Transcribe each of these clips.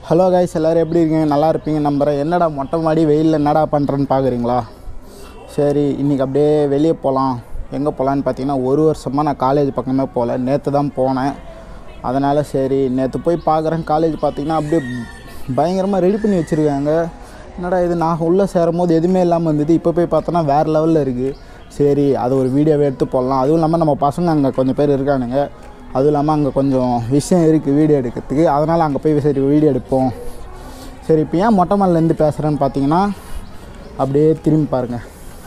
Hello guys, எல்லோரும் எப்படி இருக்கீங்க? நல்லா இருப்பீங்க நம்புகிறேன். என்னடா மொட்டை மாடி வெயிலில் என்னடா பண்ணுறேன்னு பார்க்குறீங்களா? சரி, இன்றைக்கி அப்படியே வெளியே போகலாம். எங்கே போகலான்னு பார்த்தீங்கன்னா, ஒரு வருஷமாக நான் காலேஜ் பக்கமே போகல. நேற்று தான் போனேன். அதனால் சரி நேற்று போய் பார்க்குறேன். காலேஜ் பார்த்திங்கன்னா அப்படியே பயங்கரமாக ரெடி பண்ணி வச்சுருக்காங்க. என்னடா இது, நான் உள்ளே சேரும் போது எதுவுமே இல்லாமல் இருந்தது. இப்போ போய் பார்த்தோன்னா வேறு லெவலில் இருக்குது. சரி, அது ஒரு வீடியோவை எடுத்து போடலாம். அதுவும் இல்லாமல் நம்ம பசங்க அங்கே கொஞ்சம் பேர் இருக்கானுங்க. அதுவும் இல்லாமல் அங்கே கொஞ்சம் விஷயம் இருக்குது வீடியோ எடுக்கிறதுக்கு. அதனால் அங்கே போய் சரி வீடியோ எடுப்போம். சரி, இப்போ ஏன் மொட்டை மாடிலேருந்து பேசுகிறேன்னு பார்த்தீங்கன்னா, அப்படியே திரும்பி பாருங்கள்.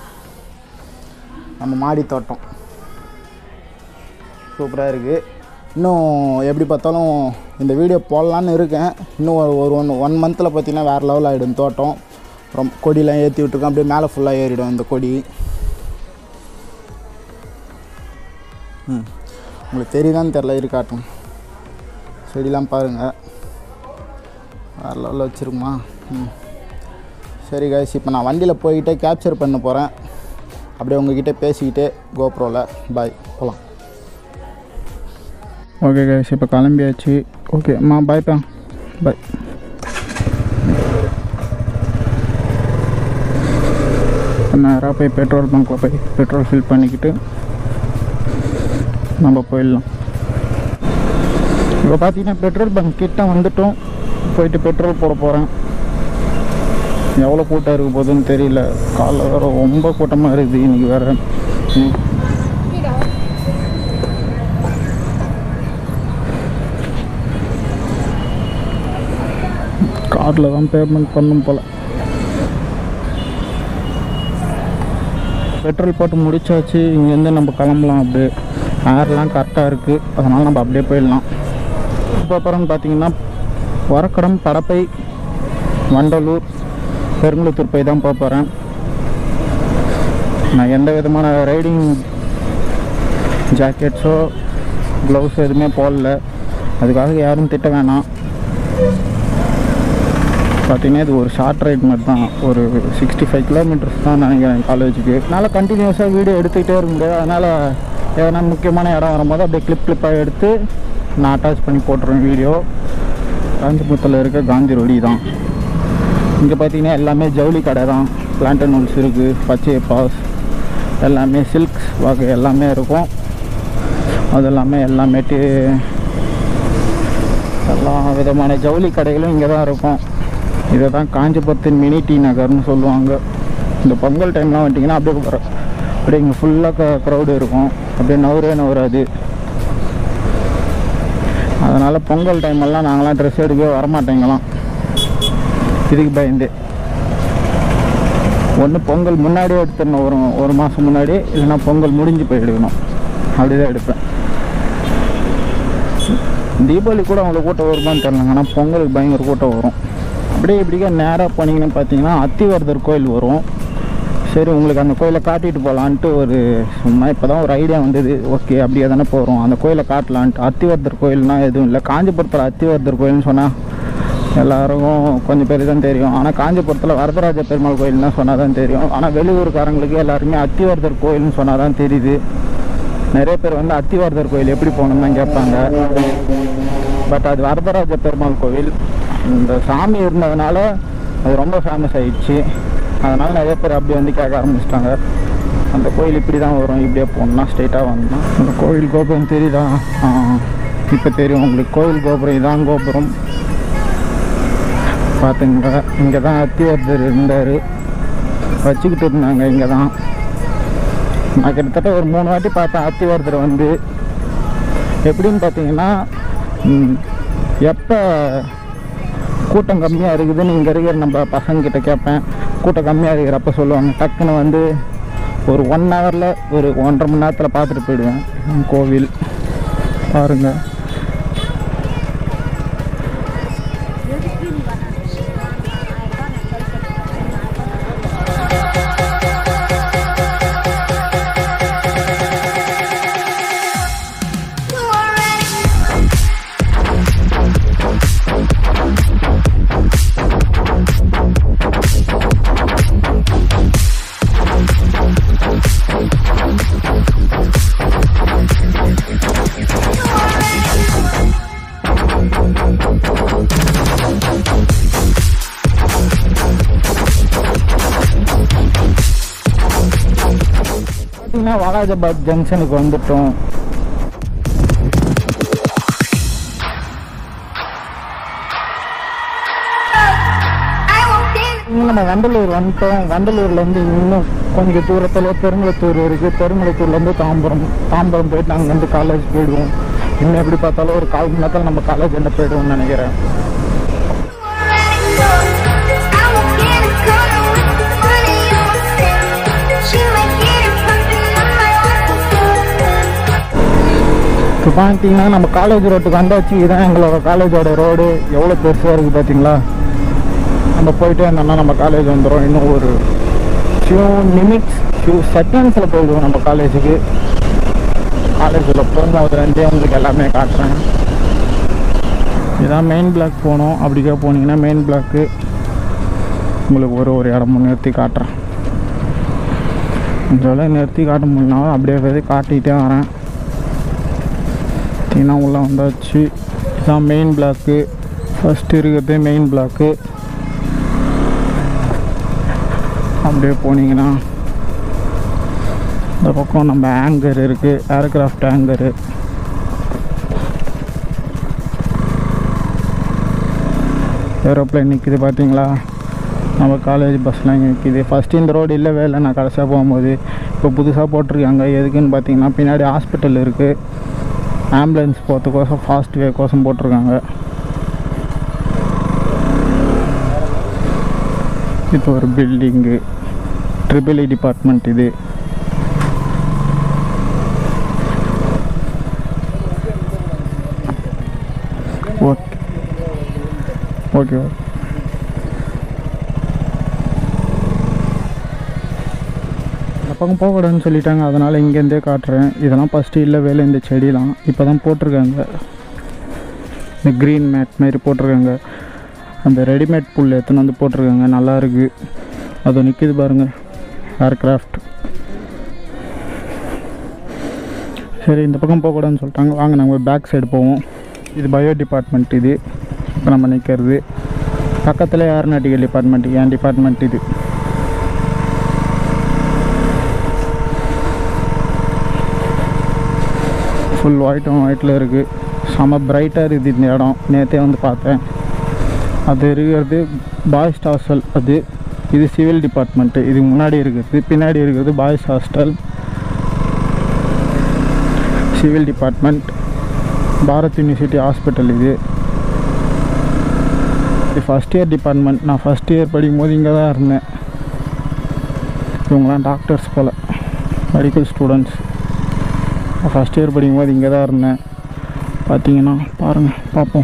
நம்ம மாடி தோட்டம் சூப்பராக இருக்குது. இன்னும் எப்படி பார்த்தாலும் இந்த வீடியோ போடலான்னு இருக்கேன். இன்னும் ஒரு ஒன் மந்தில் பார்த்திங்கன்னா வேறு லெவல் ஆகிடும் தோட்டம். ரொம்ப கொடியெலாம் ஏற்றி விட்ருக்கோம். அப்படியே மேலே ஃபுல்லாக ஏறிடும் இந்த கொடி. உங்களுக்கு தெரியுதான்னு தெரில, இருக்காட்டும். செடிலாம் பாருங்கள், வேறு லெவலில் வச்சுருக்குமா. சரி கைஸ், இப்போ நான் வண்டியில் போய்கிட்டே கேப்சர் பண்ண போகிறேன். அப்படியே உங்ககிட்ட பேசிக்கிட்டே கோப்ரோவில் பாய் போகலாம். ஓகே கைஸ், இப்போ கிளம்பியாச்சு. ஓகே அம்மா, பாய்ப்பா, பாய். நேராக போய் பெட்ரோல் பங்க்கில் போய் பெட்ரோல் ஃபில் பண்ணிக்கிட்டு நம்ம போயிடலாம். இப்போ பார்த்தீங்கன்னா பெட்ரோல் பங்க் கிட்ட வந்துட்டோம். போயிட்டு பெட்ரோல் போட போகிறேன். எவ்வளோ கூட்டம் இருக்க போகுதுன்னு தெரியல. காலைல வேறு ரொம்ப கூட்டமாக இருக்குது இன்றைக்கி வேறு. கார்டில் தான் பேமெண்ட் பண்ணும் போல். பெட்ரோல் போட்டு முடிச்சாச்சு. இங்கேருந்து நம்ம கிளம்பலாம். அப்படியே ஏர்லாம் கரெக்டாக இருக்குது. அதனால் நம்ம அப்படியே போயிடலாம். இப்போ அப்புறம் பார்த்திங்கன்னா வரக்கடம், படப்பை, வண்டலூர், பெருங்குளத்தூர் போய் தான் போக போகிறேன். நான் எந்த விதமான ரைடிங் ஜாக்கெட்ஸோ க்ளவுஸோ எதுவுமே போடல. அதுக்காக யாரும் திட்ட வேணாம். பார்த்திங்கன்னா இது ஒரு ஷார்ட் ரைட் மாதிரி தான். ஒரு 65 கிலோமீட்டர்ஸ் தான் நினைக்கிறேன் காலேஜுக்கு. அதனால் கண்டினியூஸாக வீடியோ எடுத்துக்கிட்டே இருக்க முடியாது. அதனால் எதனா முக்கியமான இடம் வரும்போது அப்படியே கிளிப்பாக எடுத்து நான் அட்டாச் பண்ணி போட்டுருவேன் வீடியோ. காஞ்சிபுரத்தில் இருக்க காந்தி ரோடி தான். இங்கே பார்த்திங்கன்னா எல்லாமே ஜவுளி கடை தான். பிளான்டன் நூல்ஸ் இருக்குது, பச்சை பாஸ், எல்லாமே சில்க்ஸ் வகை எல்லாமே இருக்கும். அது எல்லாமே எல்லா விதமான ஜவுளி கடைகளும் இங்கே தான் இருக்கும். இதை தான் காஞ்சிபுரத்தின் மினி டி நகர்னு சொல்லுவாங்க. இந்த பொங்கல் டைம்லாம் வந்துட்டிங்கன்னா அப்படியே இங்கே ஃபுல்லாக க்ரௌடு இருக்கும். அப்படியே நவராது. அதனால் பொங்கல் டைமெல்லாம் நாங்களாம் ட்ரெஸ் எடுக்கவே வரமாட்டேங்கலாம். இதுக்கு பயந்து ஒன்று பொங்கல் முன்னாடியே எடுத்துடணும், ஒரு மாதம் முன்னாடி, இல்லைன்னா பொங்கல் முடிஞ்சு போய் எடுக்கணும். அப்படி தான் எடுப்பேன். தீபாவளி கூட அவங்களுக்கு கூட்டம் வருமானு தெரிலங்க. ஆனால் பொங்கலுக்கு பயங்கர கூட்டம் வரும். அப்படியே இப்படிக்கா நேராக போனீங்கன்னு பார்த்தீங்கன்னா அத்திவரதர் கோயில் வரும். சரி, உங்களுக்கு அந்த கோயிலை காட்டிட்டு போகலான்ட்டு ஒரு சும்மா இப்போ தான் ஒரு ஐடியா வந்தது. ஓகே, அப்படியே தானே போகிறோம், அந்த கோயிலை காட்டலான்ட்டு. அத்திவரதர் கோயில்னால் எதுவும் இல்லை. காஞ்சிபுரத்தில் அத்திவரதர் கோயில்னு சொன்னால் எல்லாருக்கும் கொஞ்சம் பேர் தான் தெரியும். ஆனால் காஞ்சிபுரத்தில் வரதராஜ பெருமாள் கோயில்னால் சொன்னால் தான் தெரியும். ஆனால் வெளியூருக்காரங்களுக்கு எல்லாருமே அத்திவரதர் கோயில்னு சொன்னால் தான் தெரியுது. நிறைய பேர் வந்து அத்திவரதர் கோயில் எப்படி போகணுன்னு தான் கேட்பாங்க. பட் அது வரதராஜ பெருமாள் கோவில். இந்த சாமி இருந்ததுனால அது ரொம்ப ஃபேமஸ் ஆகிடுச்சு. அதனால் நிறைய பேர் அப்படி வந்து கேட்க ஆரம்பிச்சிட்டாங்க. அந்த கோயில் இப்படி தான் வரும், இப்படியே போகணுன்னா ஸ்ட்ரெயிட்டாக வந்தோம். அந்த கோயில் கோபுரம் தெரியுதா? இப்போ தெரியும் உங்களுக்கு. கோயில் கோபுரம் இதான் கோபுரம். பார்த்துங்க, இங்கே தான் அத்திவரதர் இருந்தார், வச்சுக்கிட்டு இருந்தாங்க. இங்கே தான் நான் கிட்டத்தட்ட ஒரு 3 வாட்டி பார்த்தேன் அத்திவரதர் வந்து. எப்படின்னு பார்த்தீங்கன்னா, எப்போ கூட்டம் கம்மியாக இருக்குதுன்னு இங்கே இருக்கிற நம்ம பசங்கக்கிட்ட கேட்பேன். கூட்டம் கம்மியாக இருக்கிறப்ப சொல்லுவாங்க. டக்குன்னு வந்து ஒரு 1 ஹவரில் ஒரு 1.5 மணி நேரத்தில் பார்த்துட்டு போயிடுவேன் கோவில். பாருங்கள், வாலாஜாபாத் ஜங்ஷனுக்கு வந்துட்டோம். நம்ம வண்டலூர் வந்துட்டோம். வண்டலூர்லேருந்து இன்னும் கொஞ்சம் தூரத்தில் பெருங்குளத்தூர் இருக்குது. பெருங்குளத்தூர்லேருந்து தாம்பரம் போயிட்டு அங்கேருந்து காலேஜ் போயிடுவோம். இன்னும் எப்படி பார்த்தாலும் ஒரு 1/4 மணி நேரத்தில் நம்ம காலேஜ் என்ன போயிடுவோம்னு நினைக்கிறேன். இப்போ பார்த்தீங்கன்னா நம்ம காலேஜ் ரோட்டுக்கு வந்தாச்சு. இதுதான் எங்களோட காலேஜோட ரோடு. எவ்வளோ பெருசாக இருக்குது பார்த்தீங்களா. நம்ம போயிட்டே இருந்தோம்னா நம்ம காலேஜ் வந்துடும். இன்னும் ஒரு ஃபியூ செகண்ட்ஸில் போயிடுவோம் நம்ம காலேஜுக்கு. காலேஜில் போகும்போது உங்களுக்கு எல்லாமே காட்டுறேன். இதான் மெயின் பிளாக் போகணும். அப்படிக்கா போனீங்கன்னா மெயின் பிளாக்கு உங்களுக்கு ஒரு இடமும் நிறுத்தி காட்டுறேன். இந்த நிறுத்தி காட்ட முடியலனாலும் அப்படியே போய் காட்டிகிட்டே வரேன். பார்த்தீங்கன்னா உள்ளே வந்தாச்சு. இதுதான் மெயின் பிளாக்கு. ஃபஸ்ட்டு இருக்கிறது மெயின் பிளாக்கு. அப்படியே போனீங்கன்னா இந்த பக்கம் நம்ம ஹேங்கர் இருக்குது, ஏர்க்ராஃப்ட் ஹேங்கரு. ஏரோப்ளைன் நிற்கிது பார்த்தீங்களா. நம்ம காலேஜ் பஸ்லாம் இங்கே நிற்கிது. ஃபஸ்ட்டு இந்த ரோடு இல்லவே இல்லை நான் கடைசியாக போகும்போது. இப்போ புதுசாக போட்டிருக்காங்க. எதுக்குன்னு பார்த்தீங்கன்னா பின்னாடி ஹாஸ்பிட்டல் இருக்குது. ஆம்புலன்ஸ் போகிறதுக்கோசம் ஃபாஸ்ட் வே கோசம் போட்டிருக்காங்க. இப்போ ஒரு பில்டிங்கு EEE டிபார்ட்மெண்ட் இது. ஓகே ஓகே இந்த பக்கம் போகக்கூடாதுன்னு சொல்லிட்டாங்க. அதனால் இங்கேருந்தே காட்டுறேன். இதெல்லாம் ஃபஸ்ட்டு இல்லை வேலை. இந்த செடியெலாம் இப்போ தான் போட்டிருக்காங்க. இந்த க்ரீன் மேட் மாரி போட்டிருக்காங்க. அந்த ரெடிமேட் புல் எடுத்துன்னு வந்து போட்டிருக்காங்க. நல்லா இருக்குது. அது நிற்கிது பாருங்கள், ஏர்க்ராஃப்ட். சரி இந்த பக்கம் போகக்கூடாதுன்னு சொல்லிட்டாங்க. வாங்க நம்ம பேக் சைடு போவோம். இது பயோ டிபார்ட்மெண்ட். இது இப்போ நம்ம நிற்கிறது பக்கத்தில் ஏரோநாட்டிக்கல் டிபார்ட்மெண்ட். என் டிபார்ட்மெண்ட் இது. ஃபுல் ஒயிட்டில் இருக்குது. செம பிரைட்டாக இருக்குது இந்த இடம். நேற்றே வந்து பார்த்தேன். அது இருக்கிறது பாய்ஸ் ஹாஸ்டல். இது சிவில் டிபார்ட்மெண்ட்டு. இதுக்கு முன்னாடி இருக்கிறது, பின்னாடி இருக்கிறது boys hostel. Civil department. Bharath university hospital. இது ஃபஸ்ட் இயர் டிபார்ட்மெண்ட். நான் ஃபஸ்ட் இயர் படிக்கும்போது இங்கே தான் இருந்தேன். இவங்களாம் டாக்டர்ஸ் போல், மெடிக்கல் ஸ்டூடெண்ட்ஸ். ஃபஸ்ட் இயர் படிக்கும்போது இங்கே தான் இருந்தேன். பார்த்தீங்கன்னா பாருங்கள், பார்ப்போம்.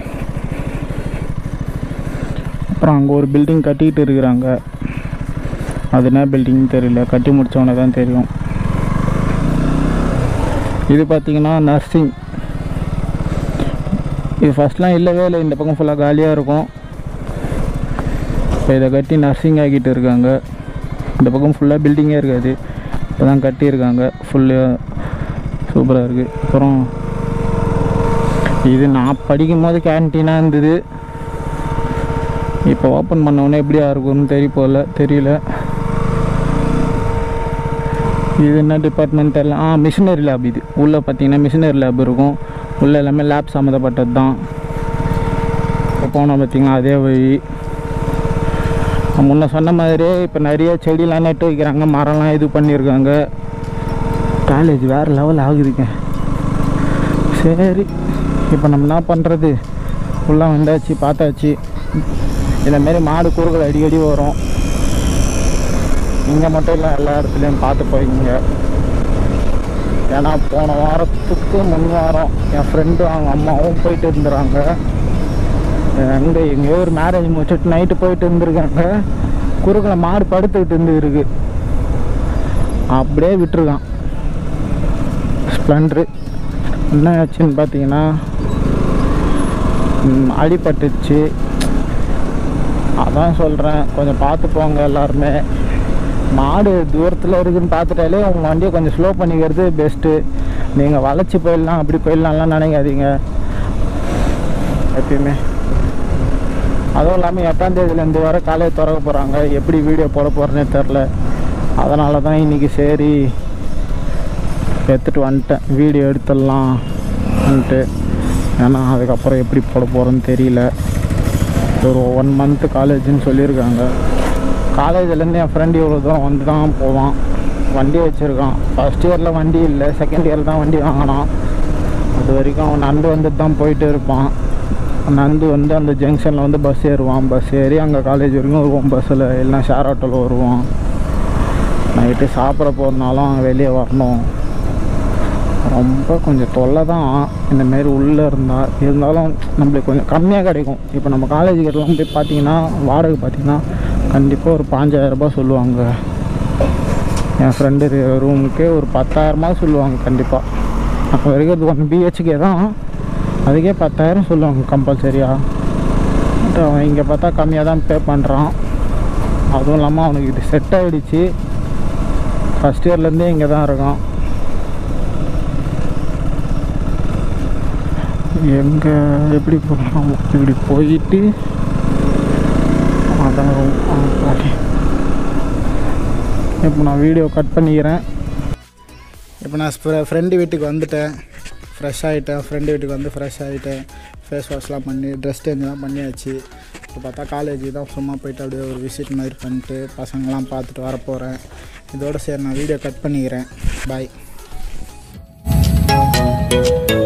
அப்புறம் அங்கே ஒரு பில்டிங் கட்டிக்கிட்டு இருக்கிறாங்க. அது என்ன பில்டிங்னு தெரியல, கட்டி முடித்தவொடனே தான் தெரியும். இது பார்த்திங்கன்னா நர்சிங். இது ஃபஸ்ட்லாம் இல்லவே இல்லை. இந்த பக்கம் ஃபுல்லாக காலியாக இருக்கும். இப்போ இதை கட்டி நர்சிங் ஆகிட்டு இருக்காங்க. இந்த பக்கம் ஃபுல்லாக பில்டிங்கே இருக்காது. இப்போ தான் கட்டியிருக்காங்க. ஃபுல்லாக சூப்பராக இருக்குது. அப்புறம் இது நான் படிக்கும் போது கேன்டீனாக இருந்தது. இப்போ ஓப்பன் பண்ணவுடனே எப்படியா இருக்கும்னு தெரியல. இது என்ன டிபார்ட்மெண்ட் தெரியல. Machinery lab. இது உள்ளே பார்த்தீங்கன்னா மிஷினரி லேப் இருக்கும். உள்ளே எல்லாமே லேப் சம்மந்தப்பட்டது தான். இப்போ போனால் பார்த்தீங்கன்னா அதே வழி. முன்ன சொன்ன மாதிரியே இப்போ நிறைய செடியெலாம் நட்டு வைக்கிறாங்க. மரம்லாம் இது பண்ணியிருக்காங்க. காலேஜ் வேறு லெவல் ஆகுதுங்க. சரி இப்போ நம்ம என்ன பண்ணுறது, உள்ளே வந்தாச்சு, பார்த்தாச்சு. இந்தமாரி மாடு கூறுகள் அடிக்கடி வரும். இங்கே மட்டும் இல்லை, எல்லா இடத்துலையும் பார்த்து போய்ங்க. ஏன்னா போன வாரத்துக்கு முன் வாரம் என் ஃப்ரெண்டும் அவங்க அம்மாவும் போயிட்டு இருந்துறாங்க. எங்கேயோ ஒரு மேரேஜ் முடிச்சுட்டு நைட்டு போயிட்டு இருந்திருக்காங்க. குறுக்களை மாடு படுத்துக்கிட்டு இருக்கு. அப்படியே விட்டுருக்கான். ஸ்ப்ளெண்டரு என்ன ஆச்சுன்னு பார்த்தீங்கன்னா அடிபட்டுச்சு. அதான் சொல்கிறேன், கொஞ்சம் பார்த்து போங்க எல்லாருமே. மாடு தூரத்தில் இருக்குதுன்னு பார்த்துட்டாலே உங்கள் வண்டியை கொஞ்சம் ஸ்லோ பண்ணிக்கிறது பெஸ்ட்டு. நீங்கள் வளைச்சி போயிடலாம், அப்படி போயிடலாம்லாம் நினைக்காதீங்க எப்பயுமே. அதுவும் இல்லாமல் 8ஆம் தேதியிலேருந்து வர காலேஜ் திறக்க போகிறாங்க. எப்படி வீடியோ போட போகிறேன்னே தெரில. அதனால தான் இன்றைக்கி சரி எடுத்துகிட்டு வந்துட்டேன், வீடியோ எடுத்துடலான்ட்டு. ஏன்னா அதுக்கப்புறம் எப்படி போட போகிறோன்னு தெரியல. ஒரு 1 மந்த்து காலேஜுன்னு சொல்லியிருக்காங்க. காலேஜ்லேருந்து என் ஃப்ரெண்டு இவ்வளோ தூரம் வந்து தான் போவான், வண்டி வச்சுருக்கான். ஃபஸ்ட் இயரில் வண்டி இல்லை, செகண்ட் இயர் தான் வண்டி வாங்கினான். அது வரைக்கும் அவன் நடந்து வந்துட்டு தான் போயிட்டு இருப்பான். நடந்து வந்து அந்த ஜங்ஷனில் வந்து பஸ் ஏறுவான். பஸ் ஏறி அங்கே காலேஜ் வரைக்கும் வருவான் பஸ்ஸில், இல்லைனா ஷேர் ஆட்டோவில் வருவான். நைட்டு சாப்பிட போகிறதுனாலும் வெளியே வரணும். ரொம்ப கொஞ்சம் தொல்லை தான் இந்தமாரி உள்ளே இருந்தாலும் நம்மளுக்கு கொஞ்சம் கம்மியாக கிடைக்கும். இப்போ நம்ம காலேஜ் கிட்டலாம் போய் பார்த்தீங்கன்னா வாடகை பார்த்திங்கன்னா கண்டிப்பாக ஒரு 5000 சொல்லுவாங்க. என் ஃப்ரெண்டு ரூமுக்கே ஒரு 10,000 சொல்லுவாங்க கண்டிப்பாக. அப்போ வரைக்கும் அது 1 BHK தான், அதுக்கே 10,000 சொல்லுவாங்க கம்பல்சரியாக. அவன் இங்கே பார்த்தா கம்மியாக தான் பே பண்ணுறான். அதுவும் இல்லாமல் அவனுக்கு இது செட் ஆகிடுச்சு, ஃபஸ்ட் இயர்லேருந்தே இங்கே தான் இருக்கான். எங்கே எப்படி போகலாம், இப்படி போயிட்டு அதான். இப்போ நான் வீடியோ கட் பண்ணிக்கிறேன். இப்போ நான் ஃப்ரெண்டு வீட்டுக்கு வந்துட்டேன், ஃப்ரெஷ் ஆகிட்டேன். ஃப்ரெண்டு வீட்டுக்கு வந்து ஃப்ரெஷ் ஆகிட்டேன், ஃபேஸ் வாஷ்லாம் பண்ணி ட்ரெஸ் சேஞ்செலாம் பண்ணியாச்சு. இப்போ பார்த்தா காலேஜுக்கு தான் சும்மா போயிட்டு அப்படியே ஒரு விசிட் மாதிரி பண்ணிட்டு பசங்களாம் பார்த்துட்டு வரப்போகிறேன். இதோடு சரி நான் வீடியோ கட் பண்ணிக்கிறேன். பாய்.